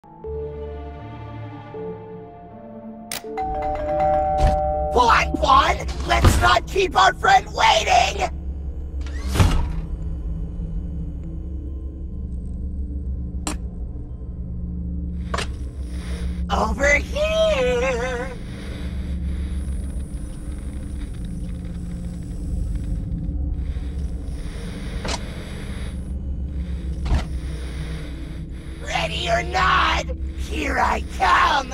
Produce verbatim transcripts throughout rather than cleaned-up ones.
Bon Bon, let's not keep our friend waiting! Over here! Ready or not, here I come!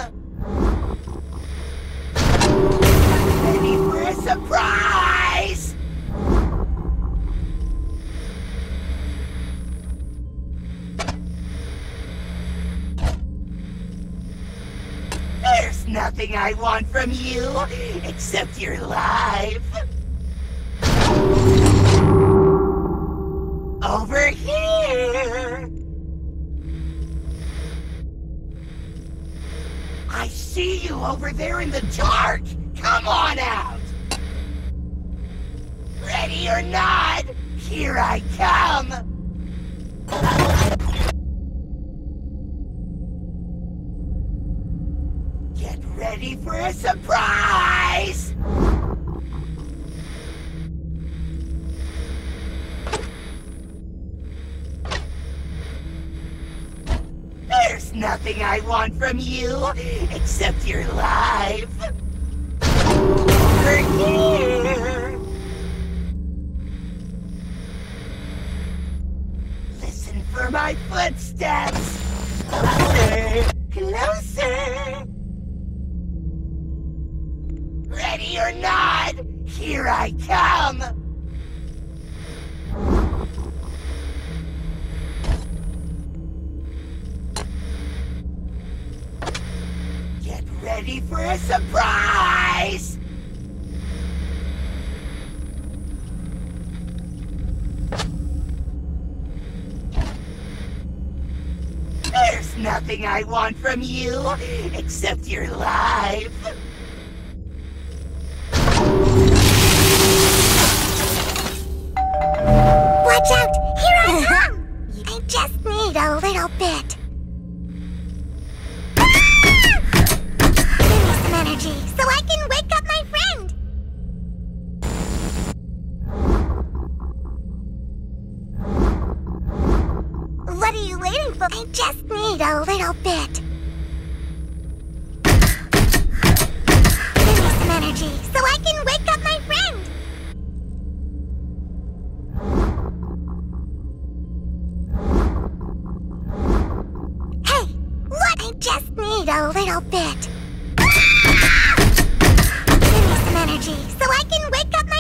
Ready for a surprise! There's nothing I want from you, except your life. Over here! I see you over there in the dark! Come on out! Ready or not, here I come! Get ready for a surprise! There's nothing I want from you, except your life. Over here. Listen for my footsteps. Closer, closer. Ready or not, here I come. Get ready for a surprise! There's nothing I want from you, except your life. Watch out! Here I come! I just need a little bit. Give me some energy so I can wake up my friend. What are you waiting for? I just need a little bit. Give me some energy so I can wake up my friend. Hey, what? I just need a little bit. Give me some energy so I can wake up my